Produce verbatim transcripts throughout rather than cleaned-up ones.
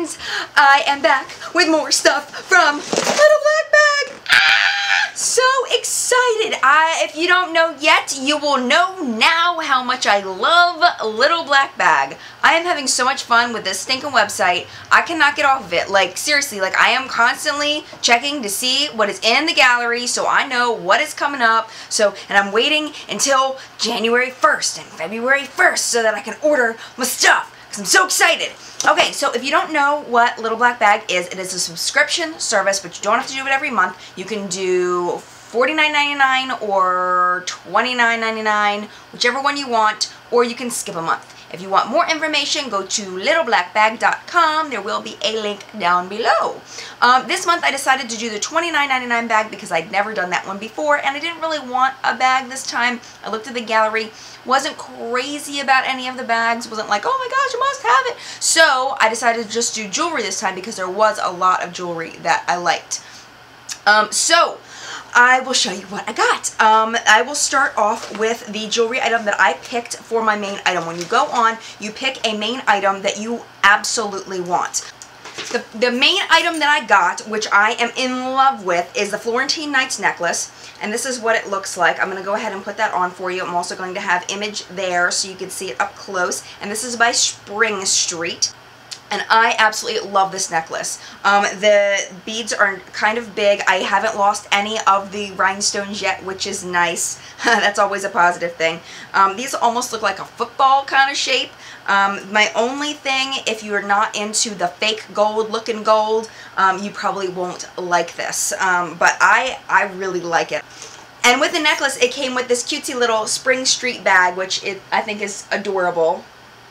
friends, I am back with more stuff from Little Black Bag. Ah, so excited. I, if you don't know yet, you will know now how much I love Little Black Bag. I am having so much fun with this stinking website. I cannot get off of it. Like, seriously, like I am constantly checking to see what is in the gallery so I know what is coming up. So, and I'm waiting until January first and February first so that I can order my stuff. I'm so excited. Okay, so if you don't know what Little Black Bag is, it is a subscription service, but you don't have to do it every month. You can do forty-nine ninety-nine or twenty-nine ninety-nine, whichever one you want, or you can skip a month. If you want more information, go to little black bag dot com. There will be a link down below. Um, this month I decided to do the twenty-nine ninety-nine bag because I'd never done that one before, and I didn't really want a bag this time. I looked at the gallery, wasn't crazy about any of the bags, wasn't like, oh my gosh, you must have it. So I decided to just do jewelry this time because there was a lot of jewelry that I liked. Um, so I will show you what I got. Um, I will start off with the jewelry item that I picked for my main item. When you go on, you pick a main item that you absolutely want. The, the main item that I got, which I am in love with, is the Florentine Knights necklace. And this is what it looks like. I'm going to go ahead and put that on for you. I'm also going to have image there so you can see it up close. And this is by Spring Street. And I absolutely love this necklace. Um, the beads are kind of big. I haven't lost any of the rhinestones yet, which is nice. That's always a positive thing. Um, these almost look like a football kind of shape. Um, my only thing, if you're not into the fake gold looking gold, um, you probably won't like this. Um, but I, I really like it. And with the necklace, it came with this cutesy little Spring Street bag, which it, I think is adorable.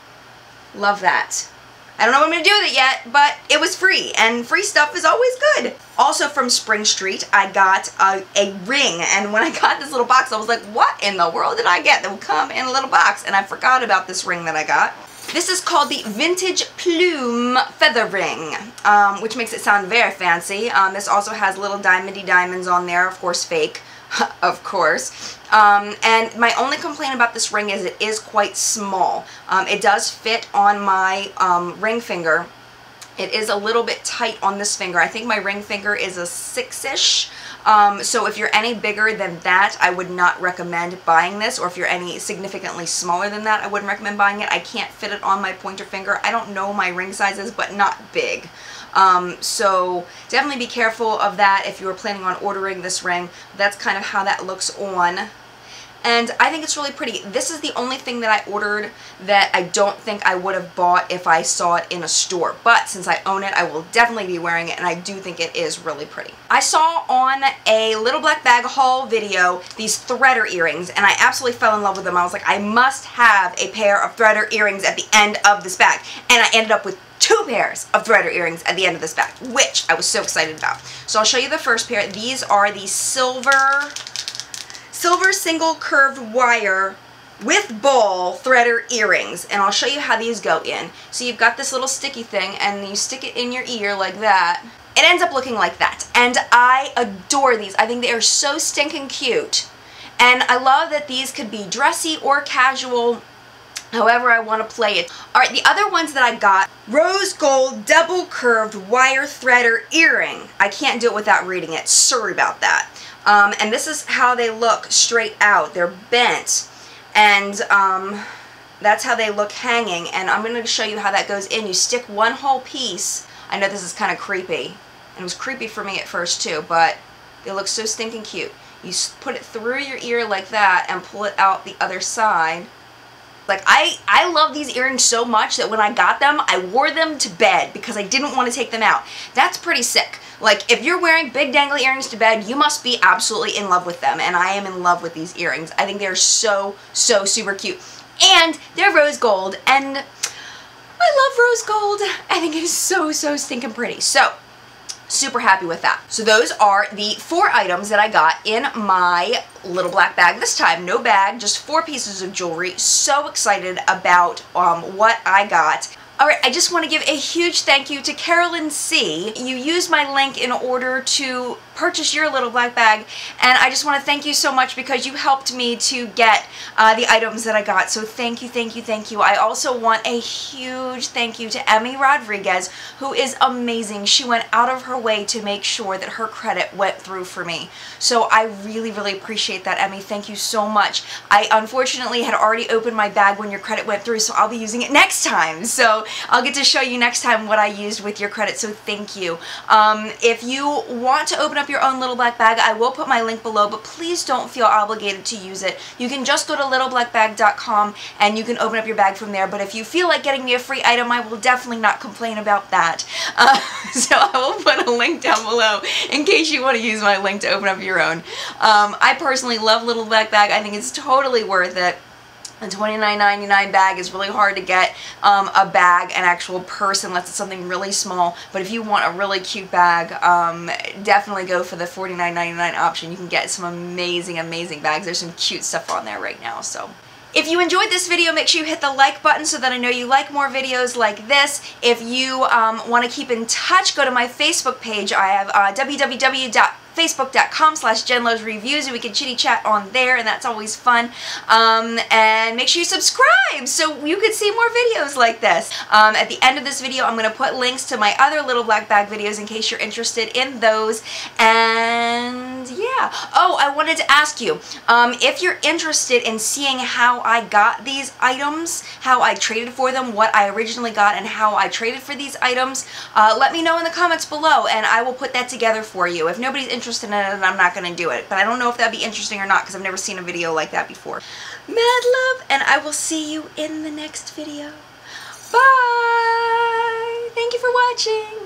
Love that. I don't know what I'm going to do with it yet, but it was free, and free stuff is always good. Also from Spring Street, I got a, a ring, and when I got this little box, I was like, what in the world did I get that would come in a little box? And I forgot about this ring that I got. This is called the Vintage Plume Feather Ring, um, which makes it sound very fancy. Um, this also has little diamondy diamonds on there, of course fake. Of course. Um, and my only complaint about this ring is it is quite small. Um, it does fit on my um, ring finger. It is a little bit tight on this finger. I think my ring finger is a six-ish. Um, so if you're any bigger than that, I would not recommend buying this. Or if you're any significantly smaller than that, I wouldn't recommend buying it. I can't fit it on my pointer finger. I don't know my ring sizes, but not big. Um, so definitely be careful of that if you were planning on ordering this ring. That's kind of how that looks on. And I think it's really pretty. This is the only thing that I ordered that I don't think I would have bought if I saw it in a store. But since I own it, I will definitely be wearing it, and I do think it is really pretty. I saw on a Little Black Bag haul video these threader earrings, and I absolutely fell in love with them. I was like, I must have a pair of threader earrings at the end of this bag. And I ended up with two pairs of threader earrings at the end of this bag, which I was so excited about. So I'll show you the first pair. These are the silver, silver single curved wire with ball threader earrings, and I'll show you how these go in. So you've got this little sticky thing, and you stick it in your ear like that. It ends up looking like that, and I adore these. I think they are so stinking cute, and I love that these could be dressy or casual, however I want to play it. Alright, the other ones that I got, rose gold double curved wire threader earring. I can't do it without reading it. Sorry about that. Um, and this is how they look straight out. They're bent. And um, that's how they look hanging. And I'm going to show you how that goes in. You stick one whole piece. I know this is kind of creepy. And it was creepy for me at first too, but they look so stinking cute. You put it through your ear like that and pull it out the other side. Like, I, I love these earrings so much that when I got them, I wore them to bed because I didn't want to take them out. That's pretty sick. Like, if you're wearing big dangly earrings to bed, you must be absolutely in love with them. And I am in love with these earrings. I think they're so, so super cute. And they're rose gold. And I love rose gold. I think it is so, so stinking pretty. So, super happy with that. So those are the four items that I got in my Little Black Bag this time. No bag, just four pieces of jewelry. So excited about um, what I got. Alright, I just want to give a huge thank you to Carolyn C. You used my link in order to purchase your little black bag. And I just want to thank you so much because you helped me to get uh, the items that I got. So thank you, thank you, thank you. I also want a huge thank you to Emmy Rodriguez, who is amazing. She went out of her way to make sure that her credit went through for me. So I really, really appreciate that, Emmy. Thank you so much. I unfortunately had already opened my bag when your credit went through, so I'll be using it next time. So I'll get to show you next time what I used with your credit, so thank you. Um, if you want to open up your own little black bag, I will put my link below, but please don't feel obligated to use it. You can just go to little black bag dot com and you can open up your bag from there, but if you feel like getting me a free item, I will definitely not complain about that. Uh, so I will put a link down below in case you want to use my link to open up your own. Um, I personally love Little Black Bag. I think it's totally worth it. A twenty-nine ninety-nine bag is really hard to get um, a bag, an actual purse, unless it's something really small. But if you want a really cute bag, um, definitely go for the forty-nine ninety-nine option. You can get some amazing, amazing bags. There's some cute stuff on there right now. So if you enjoyed this video, make sure you hit the like button so that I know you like more videos like this. If you um, want to keep in touch, go to my Facebook page. I have uh, w w w dot facebook dot com slash Jen Loves Reviews, and we can chitty chat on there, and that's always fun. Um, and make sure you subscribe so you can see more videos like this. Um, at the end of this video, I'm going to put links to my other Little Black Bag videos in case you're interested in those. And yeah. Oh, I wanted to ask you, um, if you're interested in seeing how I got these items, how I traded for them, what I originally got, and how I traded for these items, uh, let me know in the comments below, and I will put that together for you. If nobody's interested interested in it, and I'm not going to do it. But I don't know if that'd be interesting or not because I've never seen a video like that before. Mad love, and I will see you in the next video. Bye! Thank you for watching!